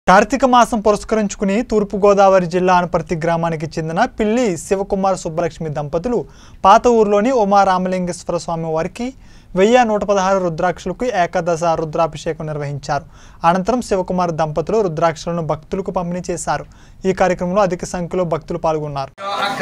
కార్తీక మాసం పురస్కరించుకుని తూర్పు గోదావరి జిల్లా అనపర్తి గ్రామానికి చెందిన పిల్లి శివకుమార్ సుబ్బలక్ష్మి దంపతులు పాత ఊర్లోని ఉమా రామలింగేశ్వర స్వామి వారికి 1116 రుద్రాక్షలకు ఏకాదశ రుద్రాభిషేకం నిర్వహించారు. అనంతరం శివకుమార్ దంపతులు రుద్రాక్షలను భక్తులకు పంపిణీ చేశారు. ఈ కార్యక్రమంలో అధిక సంఖ్యలో భక్తులు పాల్గొన్నారు.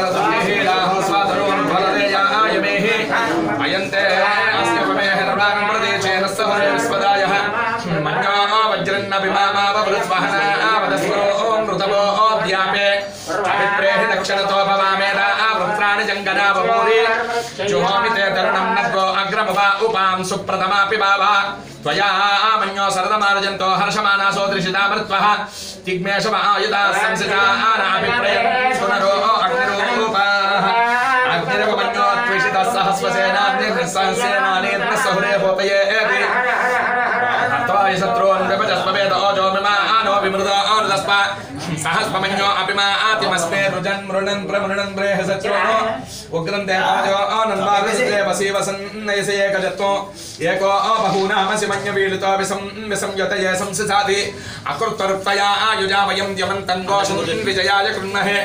उपां सुप्रथमापि बाबा त्वया मन्यो सरदमार्जन्तो हर्षमानासो दृशितामृत्वः तिग्मेशमायुधा संसिता आनाभिप्रयन् सुनरो अग्निरूपाः अग्निरवमन्यो त्विषितः सहस्वसेनाग्निर्सहस्रेणानेर्नसहुरे होपयेति अत्वाय शत्रून् विभजस्ववेद ओजो मिमानो विमृतो ओर्दस्पा सहस्वमन्यो अपिमा आतिमस्मे रुजन् मृणन् प्रमृणन् प्रेह शत्रूनो उग्रं देवाजो आनन्वाविस्ते वसीवसन्नयसे एकजत्वो एको बहूनामसि मन्यवीलितो विसंयतये संसिसाति अकृत्वरुक्तया आयुजा वयं द्यमन्तं दोषं विजयाय कृण्महे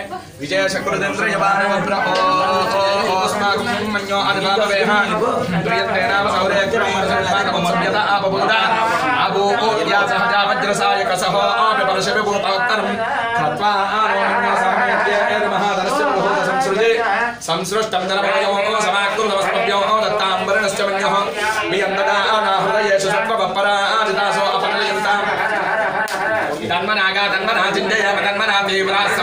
विजयशकृतेन्द्रयवानवप्रओस्माकं मन्यो अधिभावेह प्रियन्ते नाम सौरे कृष्णमर्षन्माकमसंयत आपबुदा अबो यासहजा वज्रसायकसहो आपिपरशविभूतोत्तरं खत्वा आनो सामेत्य एर्महाधरस्य बहुध संसृजे संसृष्टं जनभयो समाकृतमस्मभ्यो दत्ताम्बरणश्च मन्योः वियन्ददाना हृदयेषु सत्त्वपराजितासो अपनयन्ताम् तन्मनागा तन्मना चिन्तय तन्मना तीव्राः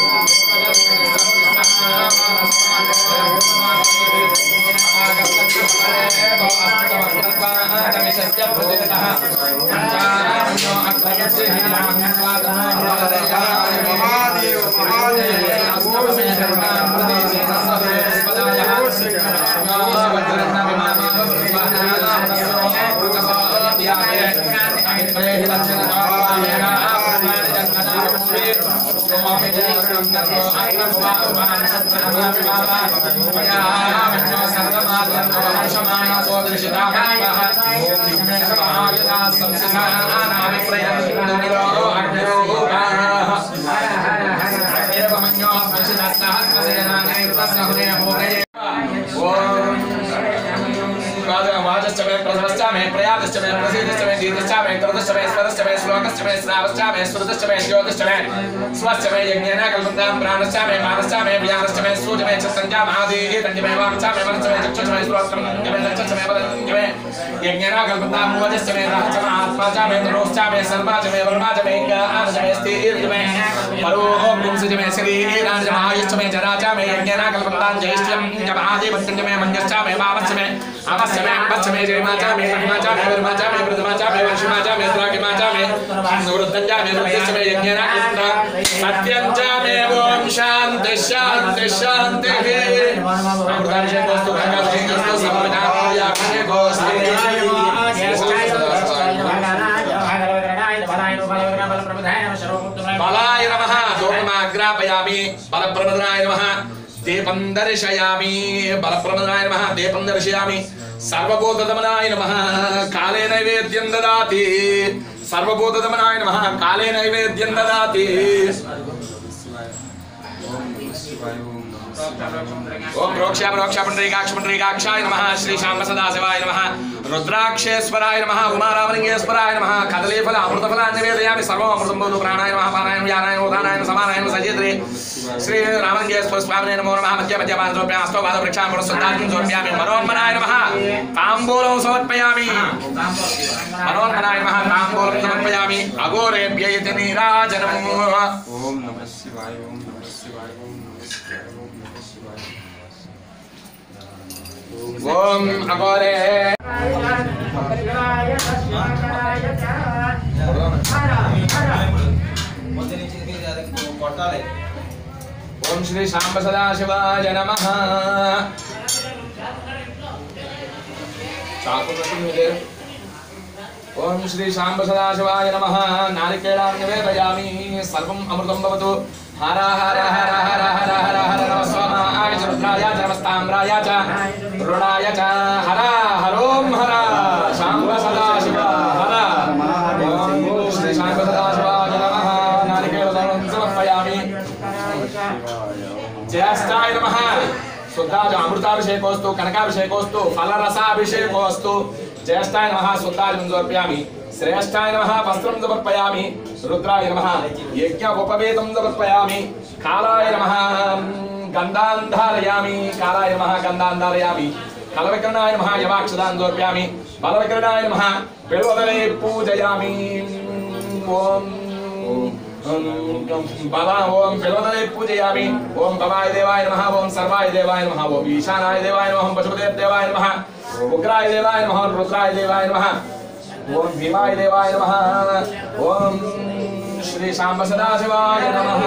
शांति शांति शांति बलाय नमः दोमाग्रापयामि बलप्रमदाय नमः दीपं दर्शयामि बलप्रमदाय नमः दीपं दर्शयामि सर्वभूतदमनाय नमः काले नैवेद्यं ददाति सर्वभूतदमनाय नमः काले नैवेद्यं ददाति ओम रोक्षा रोक्षा पुंडरीकाक्षाय नमः श्री शांब सदाशिवाय नमः रुद्राक्षेश्वराय नमः उमा रामलिंगेश्वराय नमः कदलीफल अमृतफलान् निवेदयामि सर्वम् अमृतं भवतु प्राणाय नमः पानाय यानाय उदानाय समानाय सजेत्रे श्री रामलिंगेश्वर स्वामिने नमो नमः मध्य मध्यपान समर्पयामि अस्तो पाद वृक्षां पुरस्सुद्धार्घ्यं समर्पयामि मनोन्मनाय नमः ताम्बूलं समर्पयामि मनोन्मनाय नमः ताम्बूलं समर्पयामि अघोरेभ्य इति नीराजनम् ओम नमः शिवाय ओम नमः शिवाय ओम अघोरे ओम श्री शांब सदाशिवाय नमः ओम श्री शांब सदाशिवाय नमः नारिकेलां निवेदयामि सर्वम् अमृतं भवतु हर हर हर हर हर हर हर नमः स्वाहाय च रुद्राय च नमस्ताम्राय च रुणाय च हर हरोम हर शांब सदाशिव हर ओम श्री शांब सदाशिवाय नमः ज्येष्ठाय नमः शुद्धाज अमृताभिषेकोस्तु कनकाभिषेकोस्तु फलरसाभिषेकोस्तु ज्येष्ठाय नमः शुद्धाजं समर्पयामि श्रेष्ठाय नमः वस्त्रं समर्पयामि रुद्राय नमः यज्ञोपवेतं समर्पयामि कालाय नमः गन्धान् धारयामि कालाय नमः गन्धान् धारयामि कलविकरणाय नमः यवाक्षदान् समर्पयामि बलविकरणाय नमः बिल्वदले पूजयामि ओम बाबा ओम बिल्वदले पूजयामि ओम भवाय देवाय नमः ओम सर्वाय देवाय नमः ओम ईशानाय देवाय नमः ओम पशुपते देवाय नमः उग्राय देवाय नमः रुद्राय देवाय नमः ओम भीमाय देवाय नमः ओम श्री शांब सदाशिवाय नमः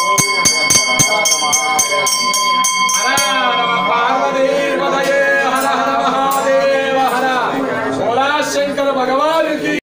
पार्वती